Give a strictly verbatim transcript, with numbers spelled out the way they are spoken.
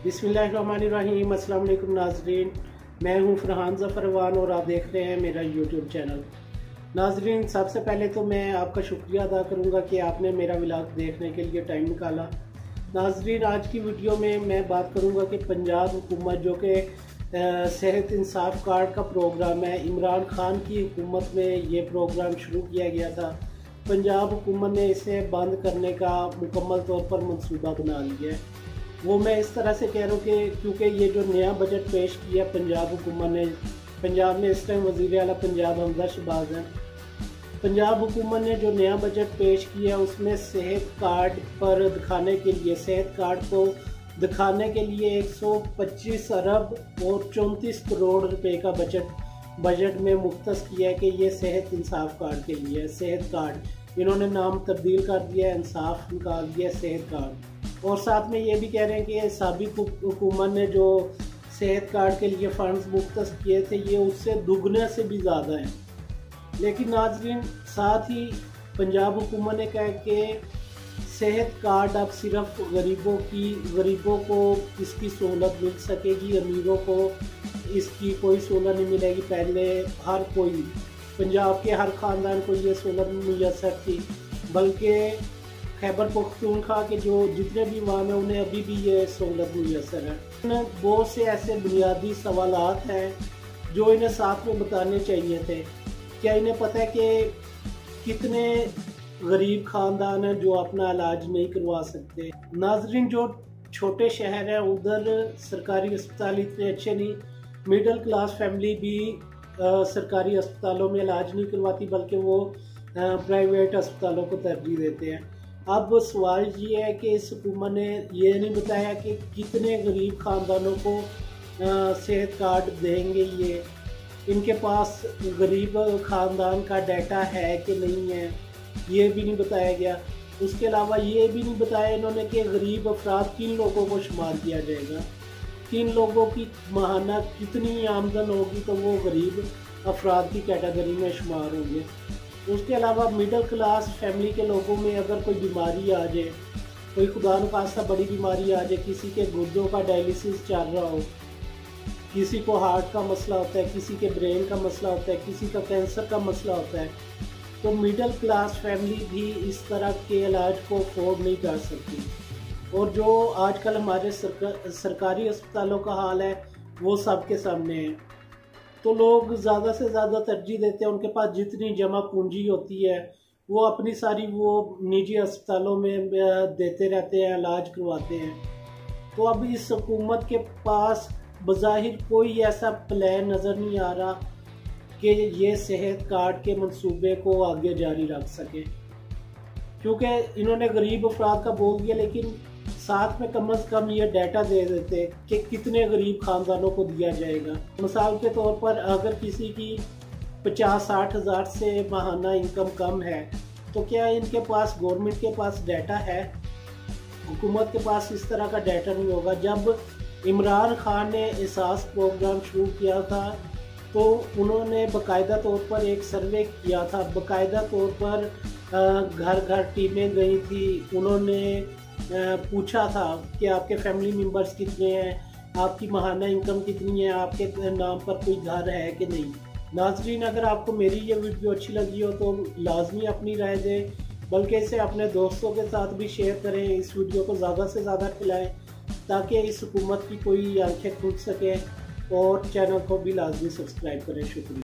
बिस्मिल्लाहिर्रहमानिर्रहीम। अस्सलाम वालेकुम नाजरीन, मैं हूं फरहान ज़फ़रवान और आप देख रहे हैं मेरा यूट्यूब चैनल। नाजरीन, सबसे पहले तो मैं आपका शुक्रिया अदा करूंगा कि आपने मेरा व्लॉग देखने के लिए टाइम निकाला। नाजरीन, आज की वीडियो में मैं बात करूंगा कि पंजाब हुकूमत जो कि सेहत इंसाफ कार्ड का प्रोग्राम है, इमरान खान की हुकूमत में ये प्रोग्राम शुरू किया गया था। पंजाब हुकूमत ने इसे बंद करने का मुकम्मल तौर पर मंसूबा बना लिया है। वो मैं इस तरह से कह रहा हूँ कि क्योंकि ये जो नया बजट पेश किया पंजाब हुकूमत ने, पंजाब में इस टाइम वज़ीर आला पंजाब हमज़ा शहबाज हैं। पंजाब हुकूमत ने जो नया बजट पेश किया उसमें सेहत कार्ड पर दिखाने के लिए, सेहत कार्ड को दिखाने के लिए एक सौ पच्चीस अरब और चौंतीस करोड़ रुपए का बजट बजट में मुख्तस किया है कि ये सेहत इंसाफ कार्ड के लिए, सेहत कार्ड इन्होंने नाम तब्दील कर दिया है, इंसाफ निकाल दिया सेहत कार्ड। और साथ में ये भी कह रहे हैं कि साबिक हुकूमत ने जो सेहत कार्ड के लिए फंड्स मुख्तस किए थे ये उससे दुगने से भी ज़्यादा हैं। लेकिन नाज़रीन, साथ ही पंजाब हुकूमत ने कहा कि सेहत कार्ड अब सिर्फ गरीबों की गरीबों को इसकी सहूलत मिल सकेगी, अमीरों को इसकी कोई सहूलत नहीं मिलेगी। पहले हर कोई, पंजाब के हर ख़ानदान को ये सहूलत मुयसर थी, बल्कि खैबर पख्तूनख्वा के जो जितने भी इमाम हैं उन्हें अभी भी ये सहूलत मुयसर है। बहुत से ऐसे बुनियादी सवालात हैं जो इन्हें साथ में बताने चाहिए थे। क्या इन्हें पता है कि कितने गरीब ख़ानदान हैं जो अपना इलाज नहीं करवा सकते? नाजरीन, जो छोटे शहर हैं उधर सरकारी अस्पताल इतने अच्छे नहीं, मिडिल क्लास फैमिली भी आ, सरकारी अस्पतालों में इलाज नहीं करवाती, बल्कि वो आ, प्राइवेट अस्पतालों को तरजीह देते हैं। अब सवाल ये है कि इस हुकूमत ने ये नहीं बताया कि कितने गरीब ख़ानदानों को सेहत कार्ड देंगे। ये इनके पास गरीब ख़ानदान का डाटा है कि नहीं है, ये भी नहीं बताया गया। उसके अलावा ये भी नहीं बताया इन्होंने कि गरीब अफराद किन लोगों को शुमार किया जाएगा, किन लोगों की माहाना कितनी आमदन होगी तो वो गरीब अफराद की कैटेगरी में शुमार होंगे। उसके अलावा मिडिल क्लास फैमिली के लोगों में अगर कोई बीमारी आ जाए, कोई खुदा न खास्ता बड़ी बीमारी आ जाए, किसी के गुर्दों का डायलिसिस चल रहा हो, किसी को हार्ट का मसला होता है, किसी के ब्रेन का मसला होता है, किसी का कैंसर का मसला होता है, तो मिडिल क्लास फैमिली भी इस तरह के इलाज को अफोर्ड नहीं कर सकती। और जो आजकल हमारे सरकार, सरकारी अस्पतालों का हाल है वो सबके सामने है। तो लोग ज़्यादा से ज़्यादा तरजीह देते हैं, उनके पास जितनी जमा पूंजी होती है वो अपनी सारी वो निजी अस्पतालों में देते रहते हैं, इलाज करवाते हैं। तो अब इस हुकूमत के पास बज़ाहिर कोई ऐसा प्लान नज़र नहीं आ रहा कि ये सेहत कार्ड के मंसूबे को आगे जारी रख सके, क्योंकि इन्होंने गरीब अफराद का बोल दिया, लेकिन साथ में कम अज़ कम ये डाटा दे देते कि कितने गरीब ख़ानदानों को दिया जाएगा। मिसाल के तौर पर अगर किसी की पचास साठ हज़ार से माहाना इनकम कम है तो क्या इनके पास, गवर्नमेंट के पास डाटा है? हुकूमत के पास इस तरह का डाटा नहीं होगा। जब इमरान खान ने एहसास प्रोग्राम शुरू किया था तो उन्होंने बाकायदा तौर पर एक सर्वे किया था, बाकायदा तौर पर घर घर टीमें गई थी, उन्होंने पूछा था कि आपके फैमिली मेम्बर्स कितने हैं, आपकी माहाना इनकम कितनी है, आपके नाम पर कोई घर है कि नहीं। नाजरीन, अगर आपको मेरी ये वीडियो अच्छी लगी हो तो लाजमी अपनी राय दें, बल्कि इसे अपने दोस्तों के साथ भी शेयर करें। इस वीडियो को ज़्यादा से ज़्यादा फैलाएं ताकि इस हुकूमत की कोई आंखें खुल सके, और चैनल को भी लाजमी सब्सक्राइब करें। शुक्रिया।